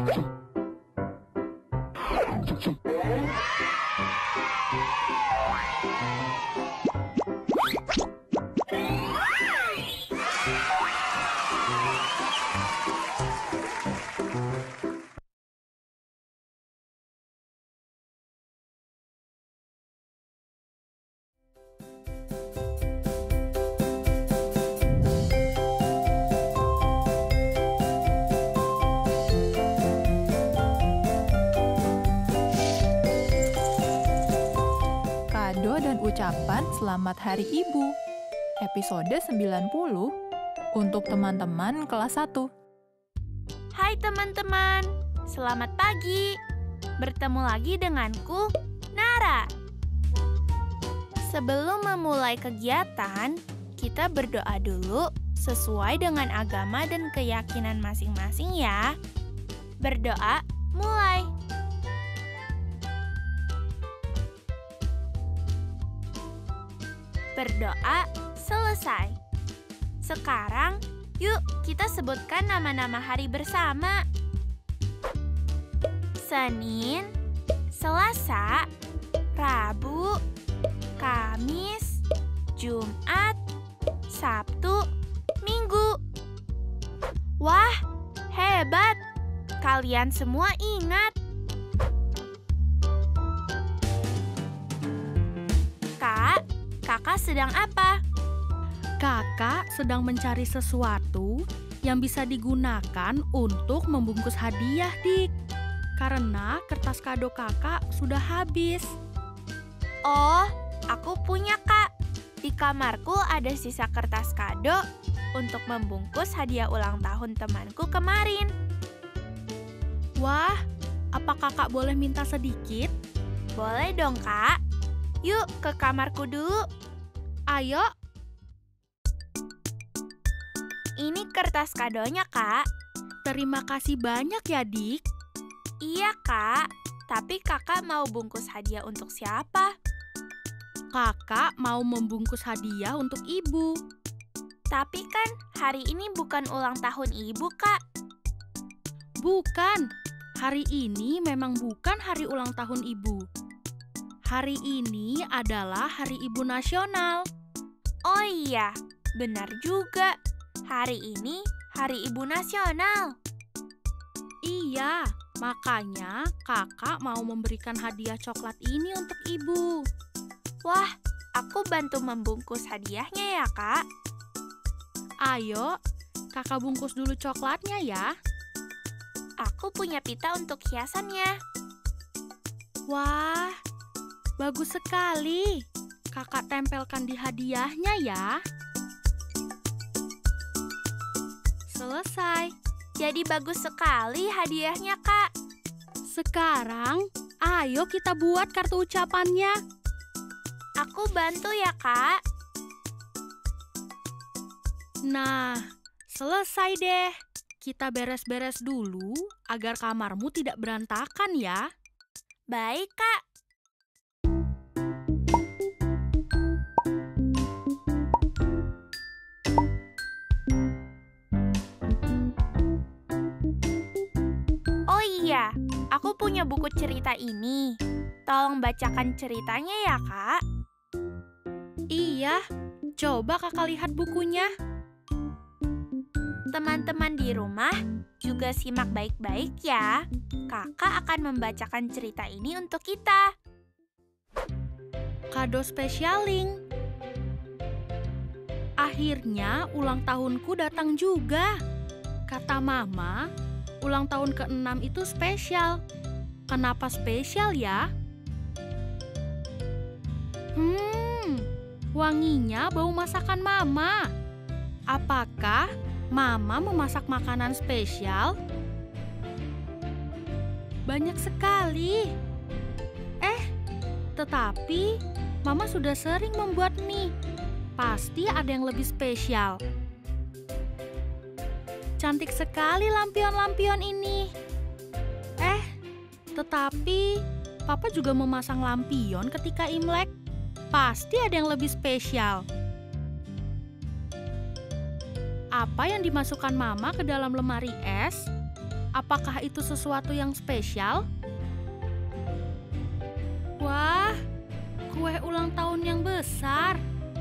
Kado dan ucapan Selamat Hari Ibu. Episode 90 untuk teman-teman kelas 1. Hai teman-teman, selamat pagi. Bertemu lagi denganku, Nara. Sebelum memulai kegiatan, kita berdoa dulu sesuai dengan agama dan keyakinan masing-masing ya. Berdoa, mulai. Berdoa selesai. Sekarang, yuk kita sebutkan nama-nama hari bersama. Senin, Selasa, Rabu, Kamis, Jumat, Sabtu, Minggu. Wah, hebat! Kalian semua ingat. Kakak sedang apa? Kakak sedang mencari sesuatu yang bisa digunakan untuk membungkus hadiah, Dik. Karena kertas kado kakak sudah habis. Oh, aku punya, Kak. Di kamarku ada sisa kertas kado untuk membungkus hadiah ulang tahun temanku kemarin. Wah, apa kakak boleh minta sedikit? Boleh dong, Kak. Yuk ke kamarku dulu. Ayo. Ini kertas kadonya, Kak. Terima kasih banyak ya, Dik. Iya, Kak. Tapi kakak mau bungkus hadiah untuk siapa? Kakak mau membungkus hadiah untuk ibu. Tapi kan hari ini bukan ulang tahun ibu, Kak. Bukan. Hari ini memang bukan hari ulang tahun ibu. Hari ini adalah Hari Ibu Nasional. Oh iya, benar juga. Hari ini Hari Ibu Nasional. Iya, makanya kakak mau memberikan hadiah coklat ini untuk ibu. Wah, aku bantu membungkus hadiahnya ya, Kak. Ayo, kakak bungkus dulu coklatnya ya. Aku punya pita untuk hiasannya. Wah, bagus sekali. Kakak tempelkan di hadiahnya ya. Selesai. Jadi bagus sekali hadiahnya, Kak. Sekarang, ayo kita buat kartu ucapannya. Aku bantu ya, Kak. Nah, selesai deh. Kita beres-beres dulu agar kamarmu tidak berantakan ya. Baik, Kak. Iya, aku punya buku cerita ini. Tolong bacakan ceritanya ya, Kak. Iya, coba kakak lihat bukunya. Teman-teman di rumah juga simak baik-baik ya. Kakak akan membacakan cerita ini untuk kita. Kado spesialing. Akhirnya ulang tahunku datang juga. Kata Mama, ulang tahun ke-6 itu spesial. Kenapa spesial ya? Wanginya bau masakan Mama. Apakah Mama memasak makanan spesial? Banyak sekali. Tetapi Mama sudah sering membuat mie. Pasti ada yang lebih spesial. Cantik sekali lampion-lampion ini. Tetapi Papa juga memasang lampion ketika Imlek. Pasti ada yang lebih spesial. Apa yang dimasukkan Mama ke dalam lemari es? Apakah itu sesuatu yang spesial? Wah, kue ulang tahun yang besar.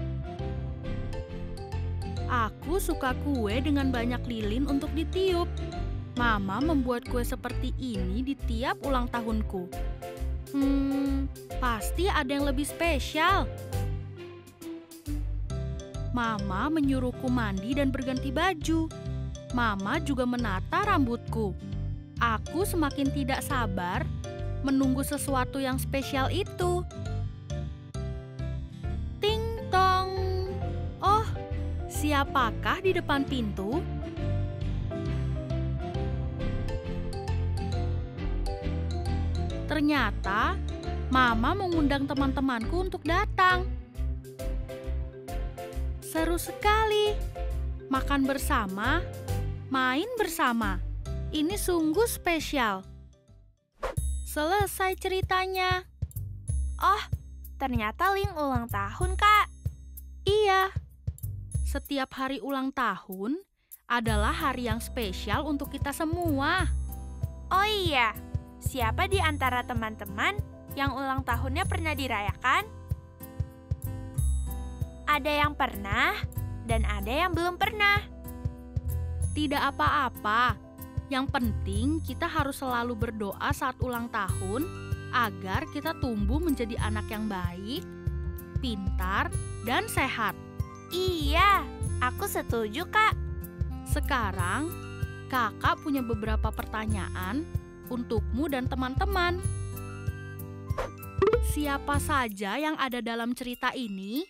Aku suka kue dengan banyak lilin untuk ditiup. Mama membuat kue seperti ini di tiap ulang tahunku. Pasti ada yang lebih spesial. Mama menyuruhku mandi dan berganti baju. Mama juga menata rambutku. Aku semakin tidak sabar menunggu sesuatu yang spesial itu. Ting tong. Oh, siapakah di depan pintu? Ternyata Mama mengundang teman-temanku untuk datang. Seru sekali. Makan bersama, main bersama. Ini sungguh spesial. Selesai ceritanya. Oh, ternyata Ling ulang tahun, Kak. Iya. Setiap hari ulang tahun adalah hari yang spesial untuk kita semua. Oh iya, siapa di antara teman-teman yang ulang tahunnya pernah dirayakan? Ada yang pernah dan ada yang belum pernah. Tidak apa-apa. Yang penting kita harus selalu berdoa saat ulang tahun agar kita tumbuh menjadi anak yang baik, pintar, dan sehat. Iya, aku setuju, Kak. Sekarang, Kakak punya beberapa pertanyaan untukmu dan teman-teman. Siapa saja yang ada dalam cerita ini?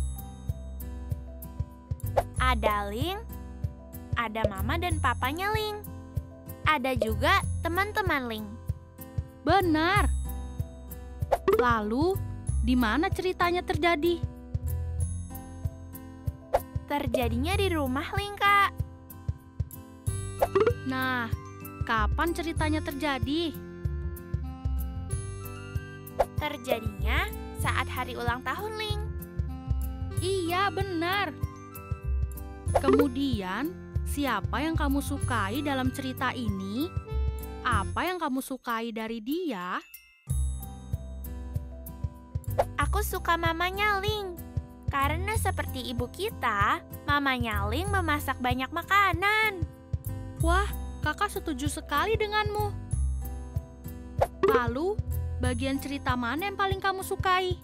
Ada Ling, ada Mama dan Papanya Ling. Ada juga teman-teman Ling. Benar. Lalu, di mana ceritanya terjadi? Terjadinya di rumah Ling, Kak. Nah, kapan ceritanya terjadi? Terjadinya saat hari ulang tahun Ling. Iya, benar. Kemudian, siapa yang kamu sukai dalam cerita ini? Apa yang kamu sukai dari dia? Aku suka mamanya Ling. Karena seperti ibu kita, mamanya Ling memasak banyak makanan. Wah, kakak setuju sekali denganmu. Lalu, bagian cerita mana yang paling kamu sukai?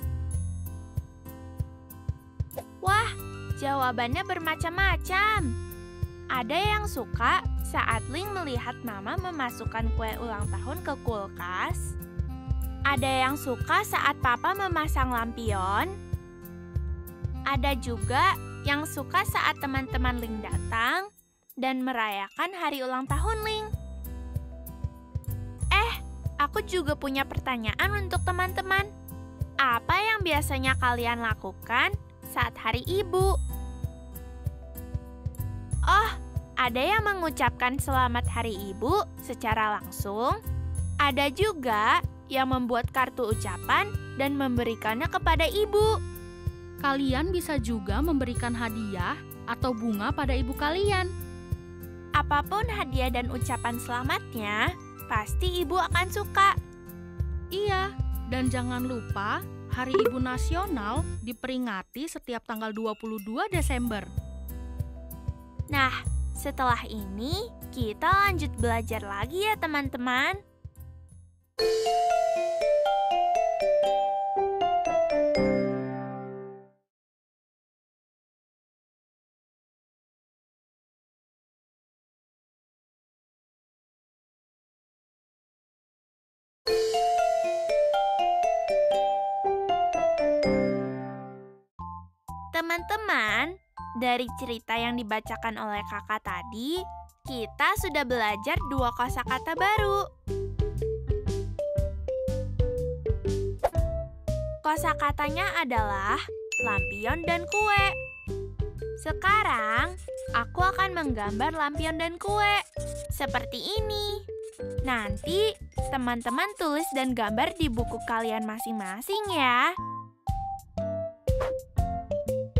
Wah, jawabannya bermacam-macam. Ada yang suka saat Ling melihat Mama memasukkan kue ulang tahun ke kulkas. Ada yang suka saat Papa memasang lampion. Ada juga yang suka saat teman-teman Ling datang dan merayakan hari ulang tahun Ling. Aku juga punya pertanyaan untuk teman-teman. Apa yang biasanya kalian lakukan saat hari ibu? Oh, ada yang mengucapkan selamat hari ibu secara langsung. Ada juga yang membuat kartu ucapan dan memberikannya kepada ibu. Kalian bisa juga memberikan hadiah atau bunga pada ibu kalian. Apapun hadiah dan ucapan selamatnya, pasti ibu akan suka. Iya, dan jangan lupa Hari Ibu Nasional diperingati setiap tanggal 22 Desember. Nah, setelah ini kita lanjut belajar lagi ya teman-teman. Teman-teman, dari cerita yang dibacakan oleh kakak tadi, kita sudah belajar 2 kosakata baru. Kosakatanya adalah lampion dan kue. Sekarang, aku akan menggambar lampion dan kue. Seperti ini. Nanti, teman-teman tulis dan gambar di buku kalian masing-masing ya.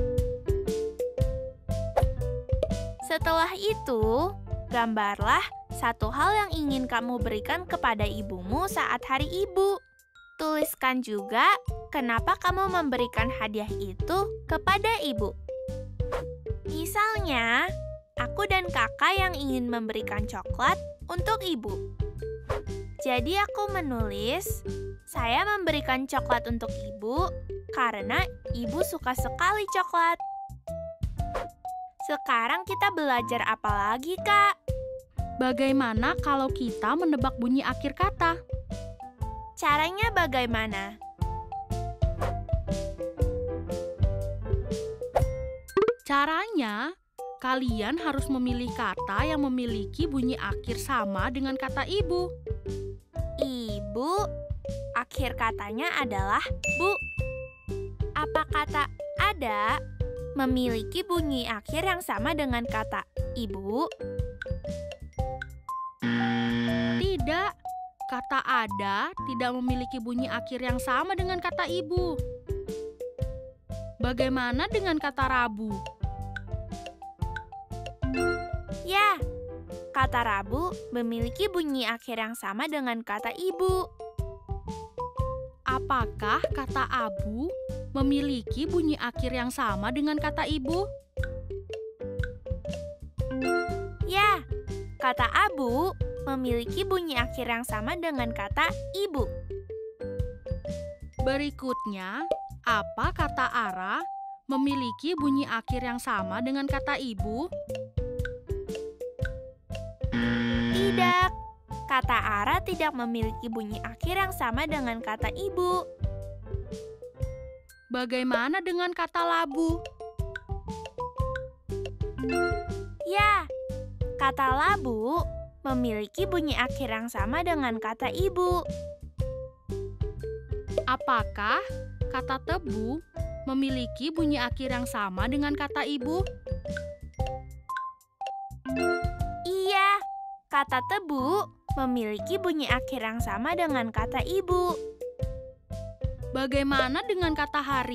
Setelah itu, gambarlah satu hal yang ingin kamu berikan kepada ibumu saat Hari Ibu. Tuliskan juga kenapa kamu memberikan hadiah itu kepada ibu. Misalnya, aku dan kakak yang ingin memberikan coklat untuk ibu. Jadi aku menulis, saya memberikan coklat untuk ibu karena ibu suka sekali coklat. Sekarang kita belajar apa lagi, Kak? Bagaimana kalau kita menebak bunyi akhir kata? Caranya bagaimana? Caranya, kalian harus memilih kata yang memiliki bunyi akhir sama dengan kata ibu. Ibu, akhir katanya adalah bu. Apa kata ada memiliki bunyi akhir yang sama dengan kata ibu? Tidak, kata ada tidak memiliki bunyi akhir yang sama dengan kata ibu. Bagaimana dengan kata Rabu? Ya, kata Rabu memiliki bunyi akhir yang sama dengan kata ibu. Apakah kata abu memiliki bunyi akhir yang sama dengan kata ibu? Ya, kata abu memiliki bunyi akhir yang sama dengan kata ibu. Berikutnya, apa kata ara memiliki bunyi akhir yang sama dengan kata ibu? Tidak, kata ara tidak memiliki bunyi akhir yang sama dengan kata ibu. Bagaimana dengan kata labu? Ya, kata labu memiliki bunyi akhir yang sama dengan kata ibu. Apakah kata tebu memiliki bunyi akhir yang sama dengan kata ibu? Iya, kata tebu memiliki bunyi akhir yang sama dengan kata ibu. Bagaimana dengan kata hari?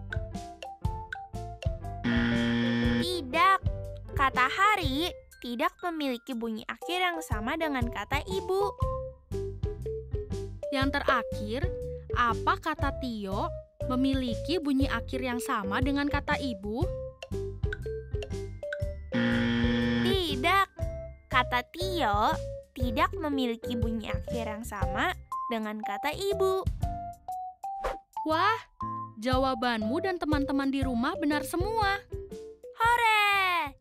Tidak, kata hari tidak memiliki bunyi akhir yang sama dengan kata ibu. Yang terakhir, apa kata Tio memiliki bunyi akhir yang sama dengan kata ibu? Tidak, kata Tio tidak memiliki bunyi akhir yang sama dengan kata ibu. Wah, jawabanmu dan teman-teman di rumah benar semua. Hore!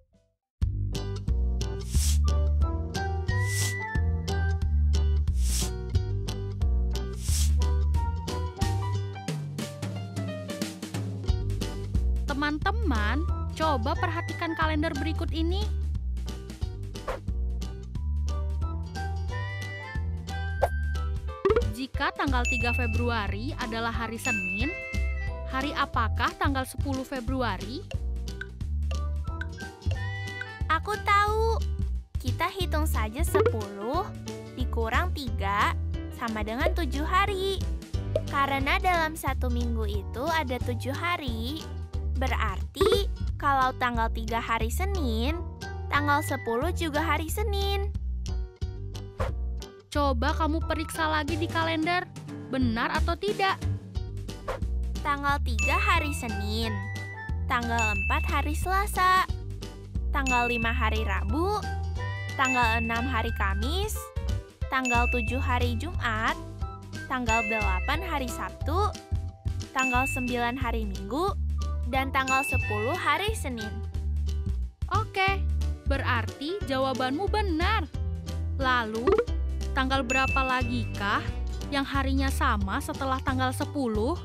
Teman-teman, coba perhatikan kalender berikut ini. Jika tanggal 3 Februari adalah hari Senin, hari apakah tanggal 10 Februari? Aku tahu. Kita hitung saja 10 dikurang 3 sama dengan 7 hari. Karena dalam satu minggu itu ada 7 hari. Berarti kalau tanggal 3 hari Senin, tanggal 10 juga hari Senin. Coba kamu periksa lagi di kalender, benar atau tidak? Tanggal 3 hari Senin, tanggal 4 hari Selasa, tanggal 5 hari Rabu, tanggal 6 hari Kamis, tanggal 7 hari Jumat, tanggal 8 hari Sabtu, tanggal 9 hari Minggu, dan tanggal 10 hari Senin. Oke, berarti jawabanmu benar. Lalu, tanggal berapa lagi kah yang harinya sama setelah tanggal 10?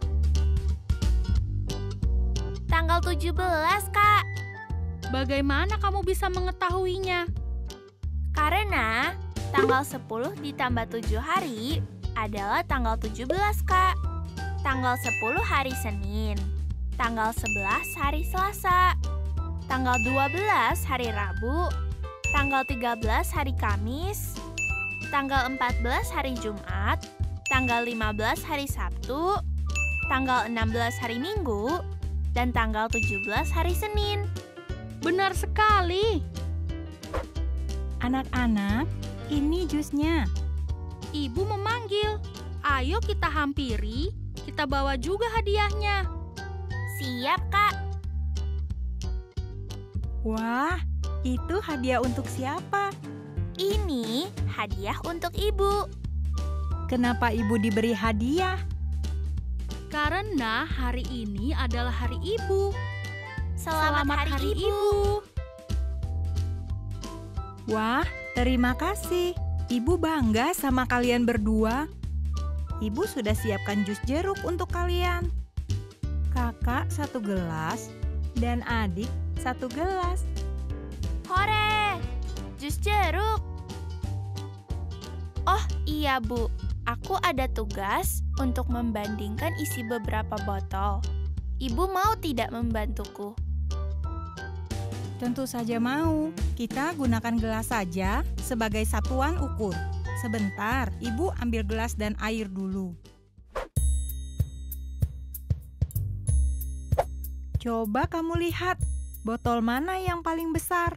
Tanggal 17, Kak. Bagaimana kamu bisa mengetahuinya? Karena tanggal 10 ditambah 7 hari adalah tanggal 17, Kak. Tanggal 10 hari Senin, tanggal 11 hari Selasa, tanggal 12 hari Rabu, tanggal 13 hari Kamis, tanggal 14 hari Jumat, tanggal 15 hari Sabtu, tanggal 16 hari Minggu, dan tanggal 17 hari Senin. Benar sekali. Anak-anak, ini jusnya. Ibu memanggil. Ayo kita hampiri, kita bawa juga hadiahnya. Siap, Kak. Wah, itu hadiah untuk siapa? Ini hadiah untuk Ibu. Kenapa ibu diberi hadiah? Karena hari ini adalah hari ibu. Selamat Hari Ibu. Wah, terima kasih. Ibu bangga sama kalian berdua. Ibu sudah siapkan jus jeruk untuk kalian. Kakak 1 gelas dan adik 1 gelas. Hore! Jus jeruk. Oh iya, Bu. Aku ada tugas untuk membandingkan isi beberapa botol. Ibu mau tidak membantuku? Tentu saja mau. Kita gunakan gelas saja sebagai satuan ukur. Sebentar, Ibu ambil gelas dan air dulu. Coba kamu lihat, botol mana yang paling besar?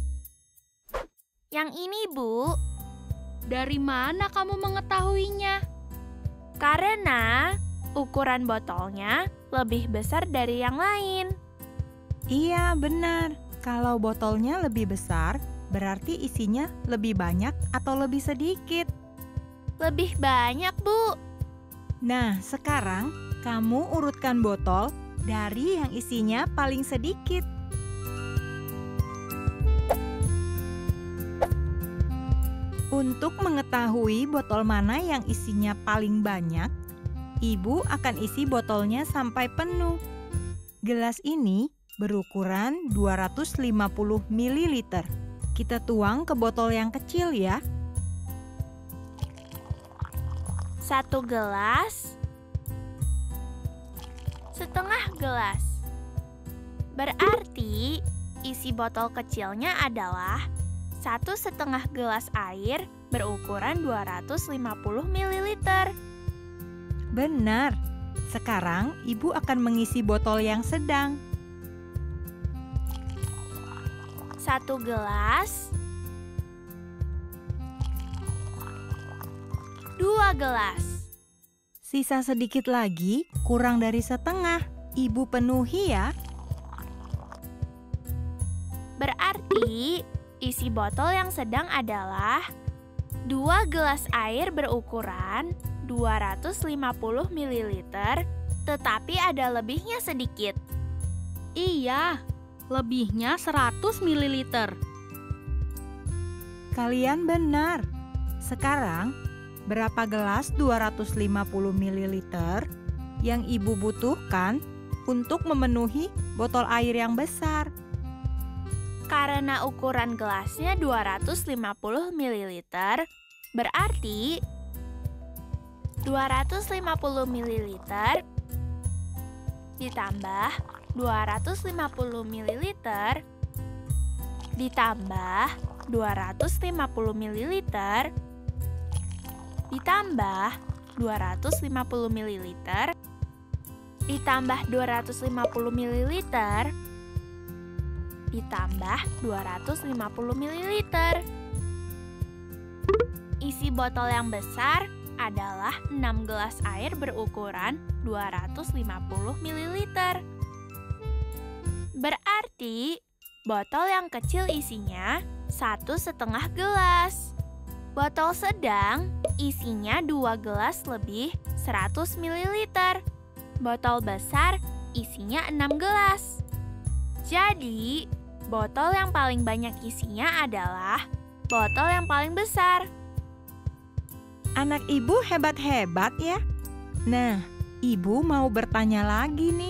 Yang ini, Bu. Dari mana kamu mengetahuinya? Karena ukuran botolnya lebih besar dari yang lain. Iya, benar. Kalau botolnya lebih besar, berarti isinya lebih banyak atau lebih sedikit. Lebih banyak, Bu. Nah, sekarang kamu urutkan botol dari yang isinya paling sedikit. Untuk mengetahui botol mana yang isinya paling banyak, Ibu akan isi botolnya sampai penuh. Gelas ini berukuran 250 ml. Kita tuang ke botol yang kecil ya. 1 gelas, setengah gelas. Berarti isi botol kecilnya adalah 1,5 gelas air berukuran 250 ml. Benar. Sekarang Ibu akan mengisi botol yang sedang. 1 gelas, 2 gelas. Sisa sedikit lagi, kurang dari setengah. Ibu penuhi ya. Berarti isi botol yang sedang adalah 2 gelas air berukuran 250 ml, tetapi ada lebihnya sedikit. Iya, lebihnya 100 ml. Kalian benar. Sekarang, berapa gelas 250 ml yang Ibu butuhkan untuk memenuhi botol air yang besar? Karena ukuran gelasnya 250 ml, berarti 250 ml ditambah 250 ml ditambah 250 ml ditambah 250 ml ditambah 250 ml ditambah 250 ml. Isi botol yang besar adalah 6 gelas air berukuran 250 ml. Berarti botol yang kecil isinya 1,5 gelas. Botol sedang isinya 2 gelas lebih 100 ml. Botol besar isinya 6 gelas. Jadi, botol yang paling banyak isinya adalah botol yang paling besar. Anak Ibu hebat-hebat ya. Nah, Ibu mau bertanya lagi nih.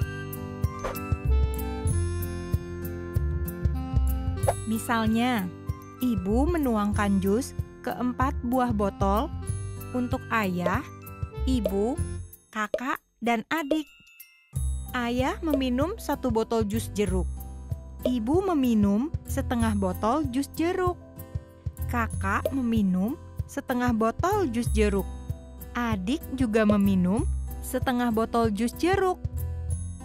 Misalnya, Ibu menuangkan jus ke 4 buah botol untuk ayah, ibu, kakak, dan adik. Ayah meminum 1 botol jus jeruk. Ibu meminum setengah botol jus jeruk. Kakak meminum setengah botol jus jeruk. Adik juga meminum setengah botol jus jeruk.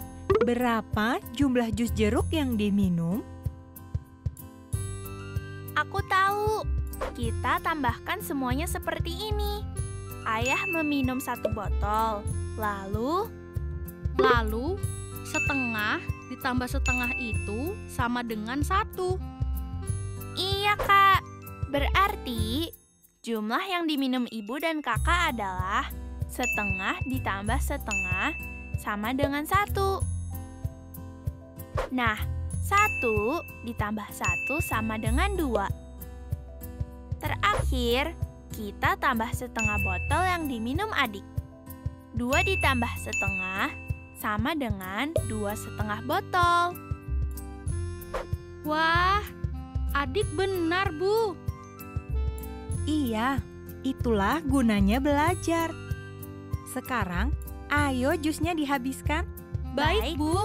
Berapa jumlah jus jeruk yang diminum? Aku tahu. Kita tambahkan semuanya seperti ini. Ayah meminum 1 botol. Lalu setengah ditambah setengah itu sama dengan 1. Iya, Kak. Berarti jumlah yang diminum ibu dan kakak adalah setengah ditambah setengah sama dengan 1. Nah, 1 ditambah 1 sama dengan 2. Terakhir, kita tambah setengah botol yang diminum adik. 2 ditambah setengah sama dengan 2,5 botol. Wah, adik benar, Bu. Iya, itulah gunanya belajar. Sekarang, ayo jusnya dihabiskan. Baik, Bu.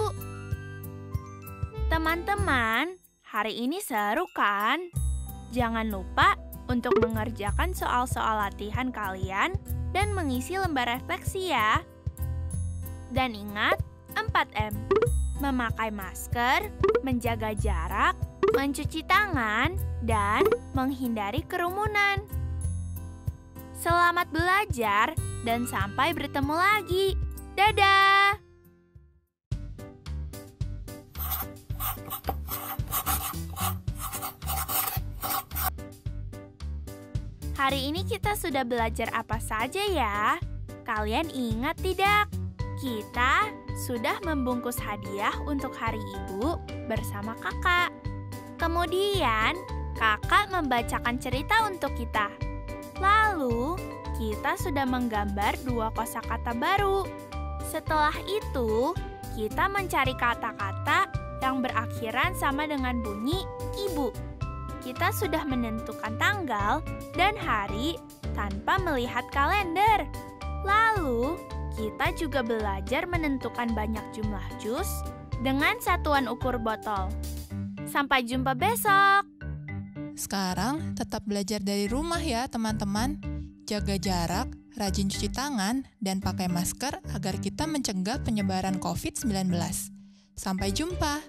Teman-teman, hari ini seru kan? Jangan lupa untuk mengerjakan soal-soal latihan kalian dan mengisi lembar refleksi ya. Dan ingat 4M, memakai masker, menjaga jarak, mencuci tangan, dan menghindari kerumunan. Selamat belajar dan sampai bertemu lagi. Dadah! Hari ini kita sudah belajar apa saja ya? Kalian ingat tidak? Kita sudah membungkus hadiah untuk Hari Ibu bersama kakak. Kemudian, kakak membacakan cerita untuk kita. Lalu, kita sudah menggambar 2 kosakata baru. Setelah itu, kita mencari kata-kata yang berakhiran sama dengan bunyi ibu. Kita sudah menentukan tanggal dan hari tanpa melihat kalender. Lalu, kita juga belajar menentukan banyak jumlah jus dengan satuan ukur botol. Sampai jumpa besok. Sekarang tetap belajar dari rumah ya teman-teman. Jaga jarak, rajin cuci tangan, dan pakai masker agar kita mencegah penyebaran COVID-19. Sampai jumpa.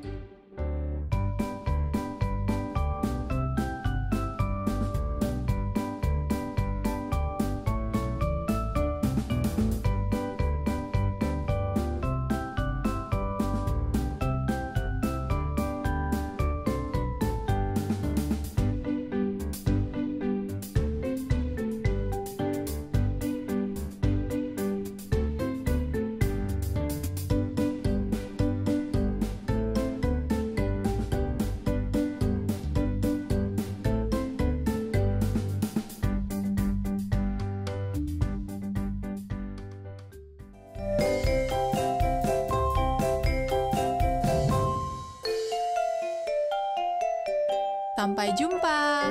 Sampai jumpa.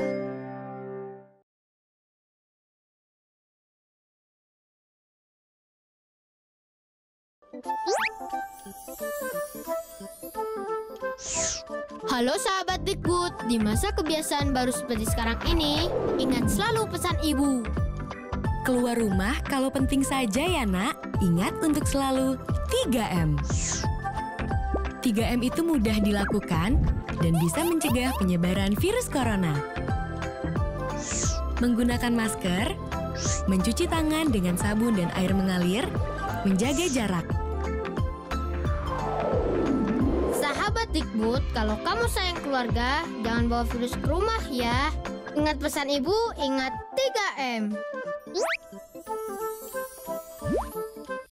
Halo sahabat Dikbud, di masa kebiasaan baru seperti sekarang ini, ingat selalu pesan ibu. Keluar rumah kalau penting saja ya nak, ingat untuk selalu 3M. 3M itu mudah dilakukan dan bisa mencegah penyebaran virus corona. Menggunakan masker, mencuci tangan dengan sabun dan air mengalir, menjaga jarak. Sahabat Dikbud, kalau kamu sayang keluarga, jangan bawa virus ke rumah ya. Ingat pesan ibu, ingat 3M.